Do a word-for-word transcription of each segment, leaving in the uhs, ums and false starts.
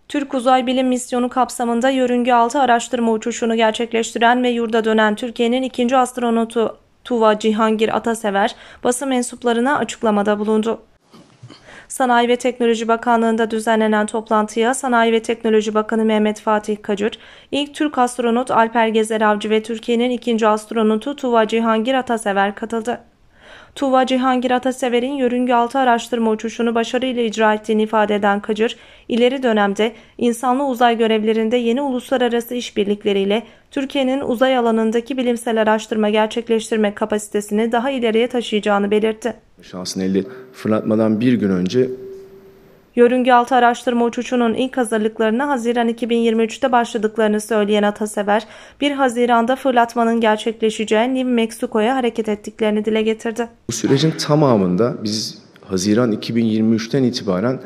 Türk Uzay Bilim Misyonu kapsamında Yörünge altı araştırma uçuşunu gerçekleştiren ve yurda dönen Türkiye'nin ikinci astronotu Tuva Cihangir Atasever, basın mensuplarına açıklamada bulundu. Sanayi ve Teknoloji Bakanlığı'nda düzenlenen toplantıya Sanayi ve Teknoloji Bakanı Mehmet Fatih Kacır, ilk Türk astronot Alper Gezer Avcı ve Türkiye'nin ikinci astronotu Tuva Cihangir Atasever katıldı. Tuva Cihangir Atasever'in Yörünge altı araştırma uçuşunu başarıyla icra ettiğini ifade eden Kacır, ileri dönemde insanlı uzay görevlerinde yeni uluslararası işbirlikleriyle Türkiye'nin uzay alanındaki bilimsel araştırma gerçekleştirme kapasitesini daha ileriye taşıyacağını belirtti. Şansını elde fırlatmadan bir gün önce Yörünge altı araştırma uçuşunun ilk hazırlıklarına Haziran iki bin yirmi üç'te başladıklarını söyleyen Atasever, bir Haziran'da fırlatmanın gerçekleşeceği New Mexico'ya hareket ettiklerini dile getirdi. Bu sürecin tamamında biz Haziran iki bin yirmi üç'ten itibaren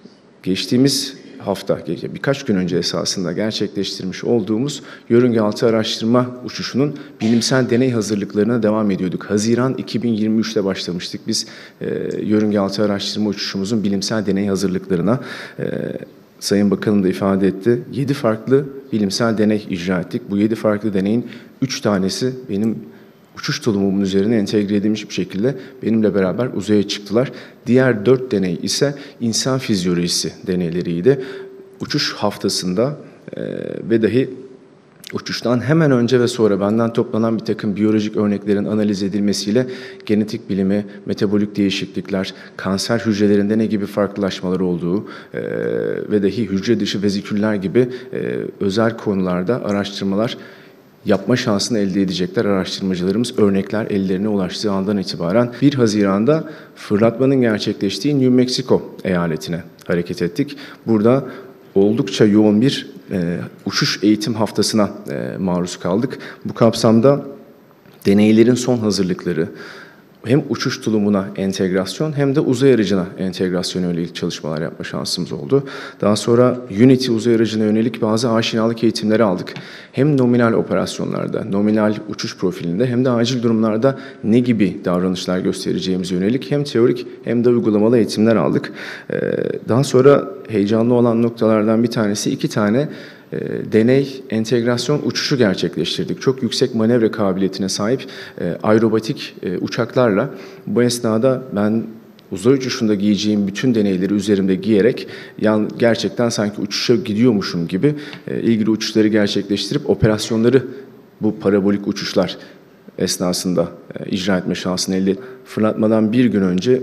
geçtiğimiz hafta, birkaç gün önce esasında gerçekleştirmiş olduğumuz Yörünge altı araştırma uçuşunun bilimsel deney hazırlıklarına devam ediyorduk. Haziran iki bin yirmi üç'te başlamıştık biz e, Yörünge altı araştırma uçuşumuzun bilimsel deney hazırlıklarına. E, Sayın Bakanım da ifade etti. yedi farklı bilimsel deney icra ettik. Bu yedi farklı deneyin üç tanesi benim uçuş tulumumun üzerine entegre edilmiş bir şekilde benimle beraber uzaya çıktılar. Diğer dört deney ise insan fizyolojisi deneyleriydi. Uçuş haftasında e, ve dahi uçuştan hemen önce ve sonra benden toplanan bir takım biyolojik örneklerin analiz edilmesiyle genetik bilimi, metabolik değişiklikler, kanser hücrelerinde ne gibi farklılaşmalar olduğu e, ve dahi hücre dışı veziküller gibi e, özel konularda araştırmalar yapma şansını elde edecekler araştırmacılarımız. Örnekler ellerine ulaştığı andan itibaren bir Haziran'da fırlatmanın gerçekleştiği New Mexico eyaletine hareket ettik. Burada oldukça yoğun bir e, uçuş eğitim haftasına e, maruz kaldık. Bu kapsamda deneylerin son hazırlıkları, hem uçuş tulumuna entegrasyon hem de uzay aracına entegrasyona yönelik çalışmalar yapma şansımız oldu. Daha sonra Unity uzay aracına yönelik bazı aşinalık eğitimleri aldık. Hem nominal operasyonlarda, nominal uçuş profilinde hem de acil durumlarda ne gibi davranışlar göstereceğimize yönelik hem teorik hem de uygulamalı eğitimler aldık. Daha sonra heyecanlı olan noktalardan bir tanesi iki tane E, deney, entegrasyon uçuşu gerçekleştirdik. Çok yüksek manevra kabiliyetine sahip e, aerobatik e, uçaklarla. Bu esnada ben uzay uçuşunda giyeceğim bütün deneyleri üzerimde giyerek yan, gerçekten sanki uçuşa gidiyormuşum gibi e, ilgili uçuşları gerçekleştirip operasyonları bu parabolik uçuşlar esnasında e, icra etme şansını elde ettim. Fırlatmadan bir gün önce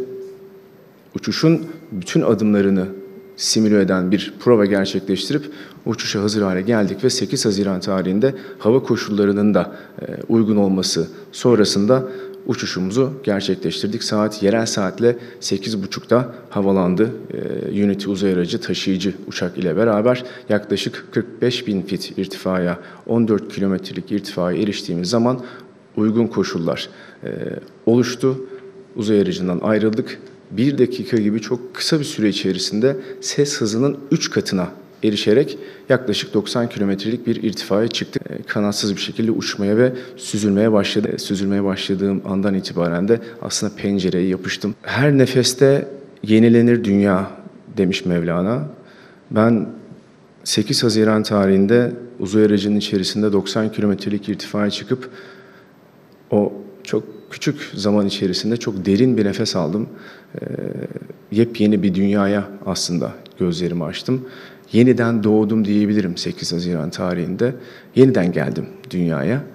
uçuşun bütün adımlarını simüle eden bir prova gerçekleştirip uçuşa hazır hale geldik ve sekiz Haziran tarihinde hava koşullarının da uygun olması sonrasında uçuşumuzu gerçekleştirdik. Saat yerel saatle sekiz buçukta havalandı. Unity uzay aracı taşıyıcı uçak ile beraber yaklaşık kırk beş bin fit irtifaya, on dört kilometrelik irtifaya eriştiğimiz zaman uygun koşullar oluştu. Uzay aracından ayrıldık. Bir dakika gibi çok kısa bir süre içerisinde ses hızının üç katına erişerek yaklaşık doksan kilometrelik bir irtifaya çıktık. Kanatsız bir şekilde uçmaya ve süzülmeye başladı. Süzülmeye başladığım andan itibaren de aslında pencereye yapıştım. Her nefeste yenilenir dünya demiş Mevlana. Ben sekiz Haziran tarihinde uzay aracının içerisinde doksan kilometrelik irtifaya çıkıp o çok küçük zaman içerisinde çok derin bir nefes aldım. Ee, yepyeni bir dünyaya aslında gözlerimi açtım. Yeniden doğdum diyebilirim sekiz Haziran tarihinde. Yeniden geldim dünyaya.